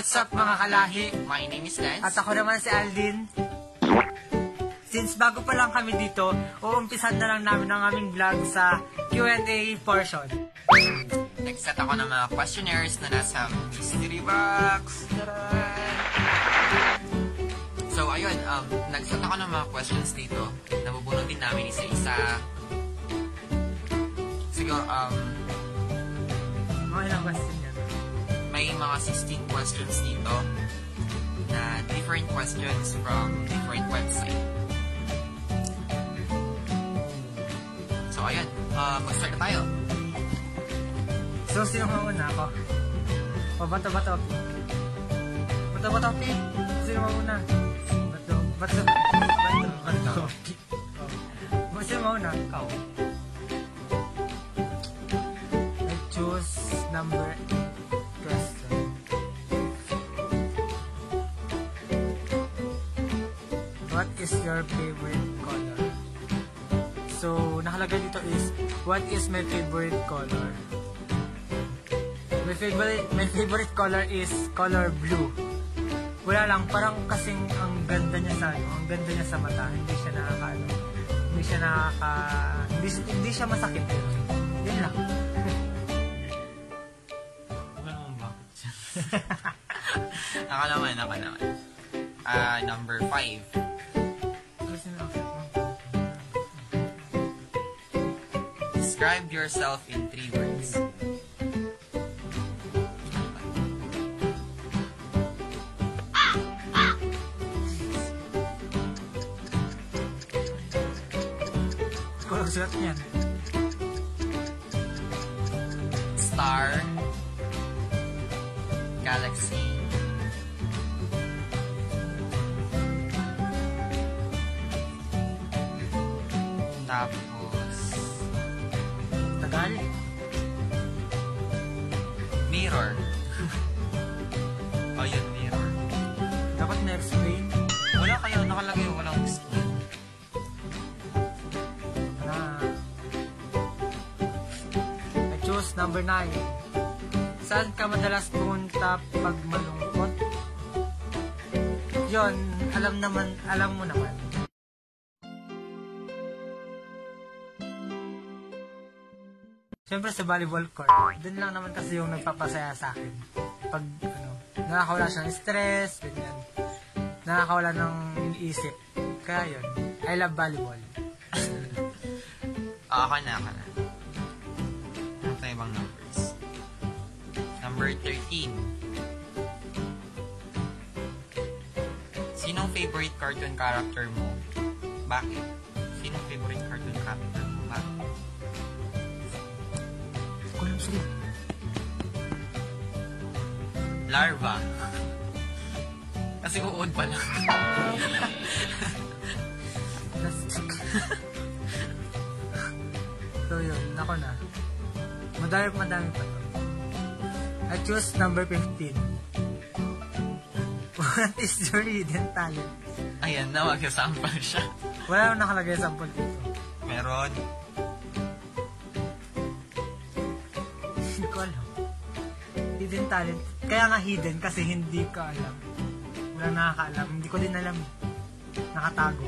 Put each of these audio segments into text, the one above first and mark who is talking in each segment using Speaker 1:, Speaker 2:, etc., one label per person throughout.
Speaker 1: What's up mga kalahi?
Speaker 2: My name is Lance.
Speaker 1: At ako naman si Aldin. Since bago pa lang kami dito, uumpisan na lang namin ang aming vlog sa Q&A portion.
Speaker 2: Nag-set ako ng mga questionnaires na nasa mystery box. So, ayun, nag-set ako ng mga questions dito. Nabubunutin namin isa-isa. Siguro,
Speaker 1: Mga ilang question yan?
Speaker 2: may mga 16 questions dito na different questions from different website. So, ayun, mag-start na tayo.
Speaker 1: So, sino mauna ako? O, bato-bato. Bato-bato, Pete. Sino mauna? Bato. Sino mauna? Ikaw. I choose number 8 question. What is your favorite color? So, nakalagay dito is, what is my favorite color? My favorite color is color blue. Wala lang, parang kasing ang ganda niya sa mata. Hindi siya masakit. Yun lang.
Speaker 2: Wala naman bakit siya. Ako naman. Number 5. Describe yourself in 3 words.
Speaker 1: Sulat niyan.
Speaker 2: Star, galaxy, tapos
Speaker 1: Tagal.
Speaker 2: mirror. Oh, yun, mirror.
Speaker 1: Dapat na-explain.
Speaker 2: Wala kayo, nakalagay walang explain.
Speaker 1: I choose number 9. Saan ka madalas pumunta pag malungkot? Yon, alam mo naman. Siyempre sa volleyball court, dun lang naman kasi yung nagpapasaya sa akin. Pag, nakakawala siya ng stress, ganyan. Nakakawala ng iniisip. Kaya yun, I love volleyball.
Speaker 2: Ako na. Ano tayo bang numbers? Number 13. Sinong favorite cartoon character mo? Bakit? Sinong favorite cartoon character mo? Bakit?
Speaker 1: Kulang sila.
Speaker 2: Larva. Kasi uod pa lang.
Speaker 1: So yun, ako na. Madami pa to. I choose number 15. What is your hidden talent?
Speaker 2: Ayan na, mag-sample siya.
Speaker 1: Wala nang nakalagay sample dito.
Speaker 2: Meron.
Speaker 1: Hindi ko alam. Hidden talent. Kaya nga hidden kasi hindi ka alam. Wala nakakaalam. Hindi ko din alam. Nakatago.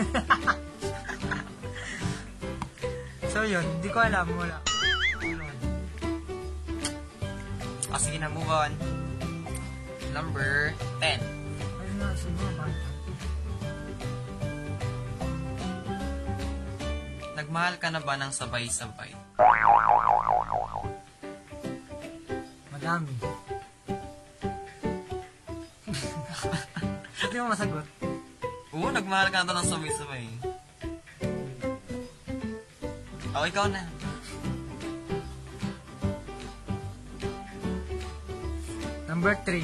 Speaker 1: So yun, hindi ko alam. Wala.
Speaker 2: Sige na, move on. Number 10.
Speaker 1: Ayun na, sige na.
Speaker 2: Nagmahal ka na ba ng sabay-sabay?
Speaker 1: Madami. Hindi mo masagot.
Speaker 2: Oo, nagmahal ka na ng sabay-sabay. O, ikaw na.
Speaker 1: Number 3.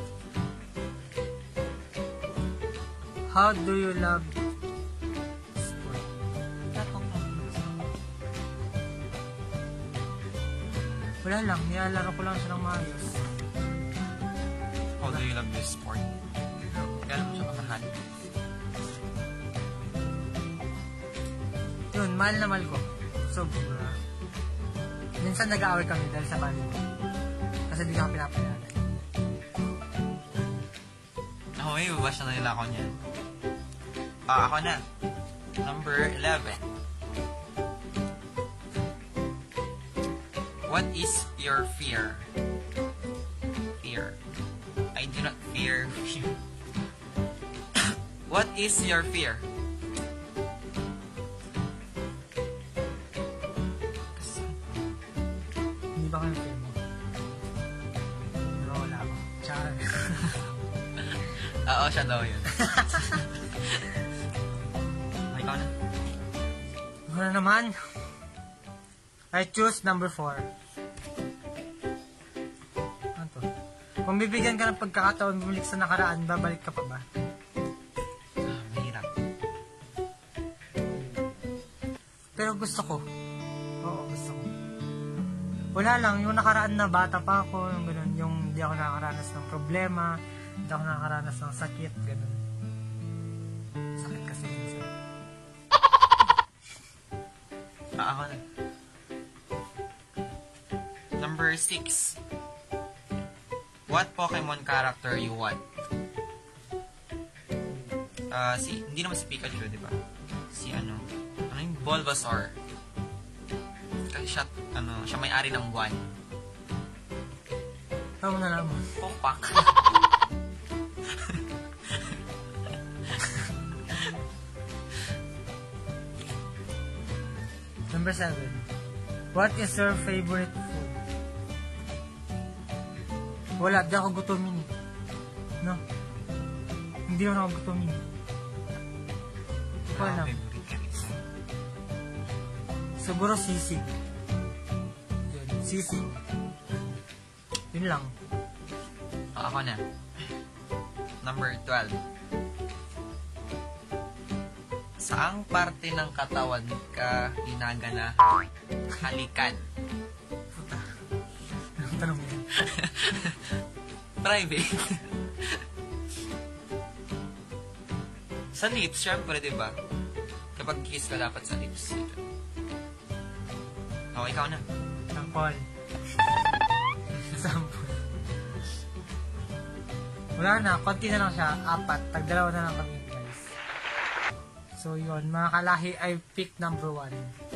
Speaker 1: How do you love sport? Wala lang, nilalaro ko lang siya ng maayos.
Speaker 2: How do you love this sport? Gano'n mo siya kamahal?
Speaker 1: Yun, mahal na mahal ko. Sobra. Minsan nag-aaway kami dahil sa volleyball. Kasi di ka pinapayagan.
Speaker 2: Ako may babash na nila ako niyan. Ako na. Number 11. What is your fear? Fear. I do not fear you. What is your fear?
Speaker 1: Hindi ba kayo fear mo? Pero wala ako. Tsaka.
Speaker 2: Oo, siya daw yun. Ikaw na.
Speaker 1: Ano naman? I choose number 4. Ano to? Kung bibigyan ka ng pagkakataon bumalik sa nakaraan, babalik ka pa ba?
Speaker 2: Mahirap.
Speaker 1: Pero gusto ko. Oo, gusto ko. Wala lang, yung nakaraan na bata pa ako, yung ganun, yung hindi ako nakakaranas ng problema, hindi ako nakakaranas ng sakit, ganun. Sakit kasi minsan.
Speaker 2: Ako na. Number 6. What Pokemon character you want? Hindi naman si Pikachu, di ba? Si ano yung Bulbasaur. Kasi siya may-ari ng buwan.
Speaker 1: Tama na lang mo.
Speaker 2: Popak.
Speaker 1: Number 7. What is your favorite food? Wala, di ako gutumin eh. No? Hindi ako gutumin. Wala. Siguro sisig. Yun, sisig. Yun lang.
Speaker 2: Ako na. Number 12. Saang parte ng katawan ka ginagana halikan?
Speaker 1: Puta. Anong tanong mo yan?
Speaker 2: Private. Sa lips, syempre, di ba? Kapag kiss ka dapat sa lips. Oh, ikaw na.
Speaker 1: Sampol. Sampol. Wala na, konti na lang siya. 4. Tagdalawa na lang kami, guys. So, yun. Mga kalahi, I pick number 1.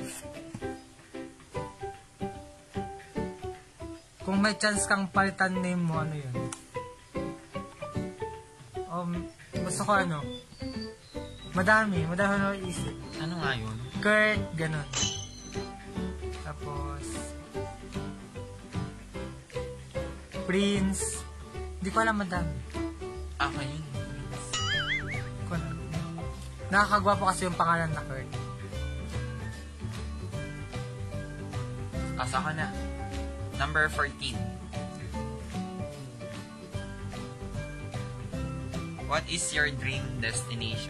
Speaker 1: Kung may chance kang palitan name mo, ano yun? Gusto ko ano? Madami na isip.
Speaker 2: Ano nga yun?
Speaker 1: Kurt, ganun. Tapos, Prince. Hindi ko alam madami.
Speaker 2: Ako yun.
Speaker 1: Hindi ko alam. Nakakagwapo kasi yung pangalan na Kurt.
Speaker 2: Asa ka na. Number 14. What is your dream destination?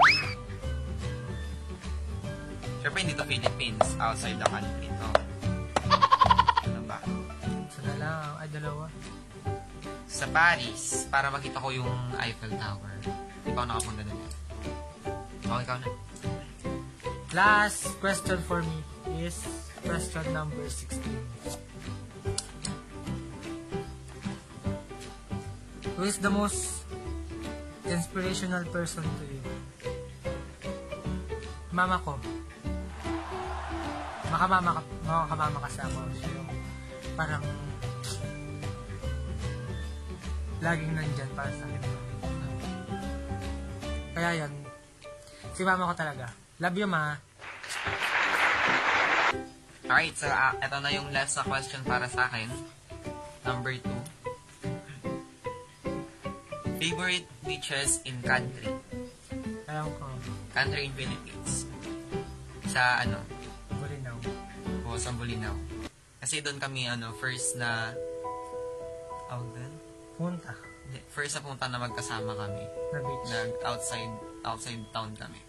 Speaker 2: Siyempre, hindi to Philippines. Outside the country to. Ano ba?
Speaker 1: Isa na lang. Ay, dalawa.
Speaker 2: Sa Paris, para makita ko yung Eiffel Tower. Hindi pa ako nakapunta doon. Okay, ikaw na.
Speaker 1: Last question for me is question number 16. Who is the most inspirational person to you? Mama ko. Makakamama kasi ako. Siya yung parang laging nandyan para sa akin. Kaya yan. Si mama ko talaga. Love you, ma.
Speaker 2: Alright, so ito na yung last na question para sa akin. Number 2. Favorite beaches in country?
Speaker 1: Ayaw ko.
Speaker 2: Country in Philippines. Sa ano?
Speaker 1: Bulinaw.
Speaker 2: O sa Bulinaw. Kasi doon kami first na
Speaker 1: Punta.
Speaker 2: first na punta na magkasama kami.
Speaker 1: Na beach.
Speaker 2: Outside town kami.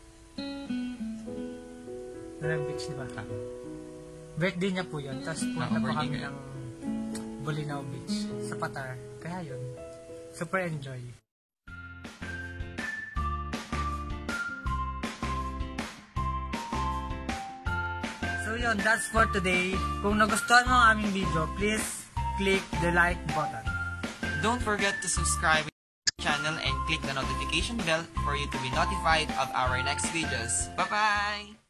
Speaker 1: Na beach, diba? Birthday niya po yun. Tapos punta po
Speaker 2: birthday
Speaker 1: kami
Speaker 2: ka.
Speaker 1: ng Bulinaw Beach. Sa Patar. Kaya yun. Super enjoy. So yun, that's for today. Kung nagustuhan mo ang aming video, please click the like button.
Speaker 2: Don't forget to subscribe channel and click the notification bell for you to be notified of our next videos. Bye-bye!